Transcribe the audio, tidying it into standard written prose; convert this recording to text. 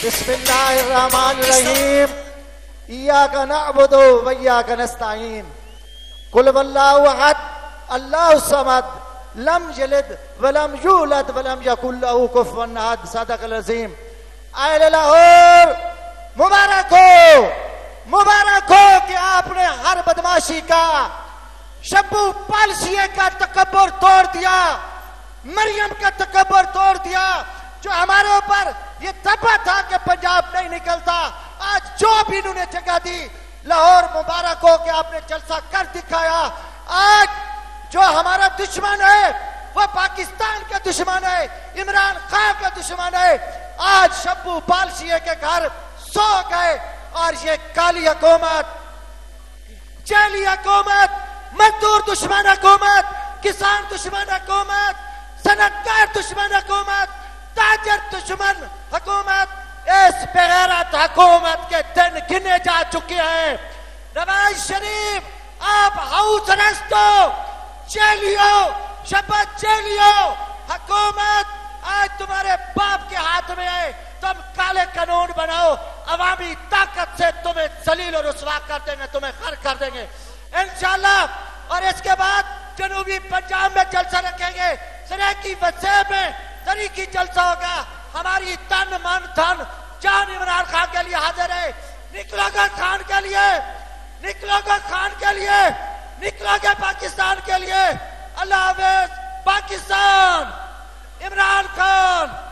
बिस्मिल्लाहिर्रहमानिर्रहीम। इय्याका नअबुदु व इय्याका नस्तईन। कुल वल्लाहु अहद अल्लाहु समद लम यलिद व लम यूलद व लम यकुल लहू कुफुवन अहद। सदक़ल अज़ीम। अहले लाहौर मुबारक हो कि आपने हर बदमाशी का, शब्बू पालसिए का तकब्बुर तोड़ दिया, मरियम का तकब्बुर तोड़ दिया। जो हमारे ऊपर ये दबा था कि पंजाब नहीं निकलता, आज जो भी इन्होंने जगह दी, लाहौर मुबारक हो कि आपने जलसा कर दिखाया। आज जो हमारा दुश्मन है वो पाकिस्तान का दुश्मन है, इमरान खान का दुश्मन है। आज शब्बू पालसिए के घर सो गए और ये काली हुकूमत, जाली हुकूमत, मजदूर दुश्मन हुकूमत, किसान दुश्मन हुकूमत, सनतकार दुश्मन हुकूमत, ताजर दुश्मन हुकूमत, इस बेगैरत हुकूमत के दिन गिने जा चुके हैं। नवाज शरीफ आप हाउस अरेस्ट हो, जेलियो, शपथ जेलियो। हुकूमत आज तुम्हारे बाप के हाथ में है, तुम काले कानून बनाओ, अवामी ताकत से तुम्हें जलील और रुसवा कर देंगे, तुम्हें खर कर देंगे इंशाल्लाह। और इसके बाद जनूबी पंजाब में जलसा रखेंगे, सराकी वज़े में तरीकी जलसा होगा। हमारी तन मन धन जान इमरान खान के लिए हाजिर है। निकलोगे खान के लिए, निकलोगे खान के लिए, निकलोगे पाकिस्तान के लिए। अल्लाह हाफ़िज़। पाकिस्तान, इमरान खान।